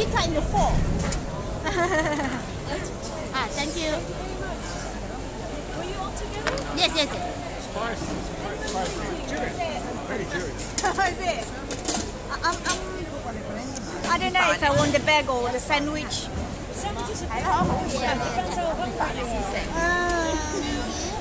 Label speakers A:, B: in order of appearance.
A: later in the fall. Thank you.
B: Were you all together?
A: Yes, yes.
C: Spicy. Very good.
B: What is it?
A: I don't know if I want the bag or the sandwich.
B: Sandwiches are better. Depends how hungry you are.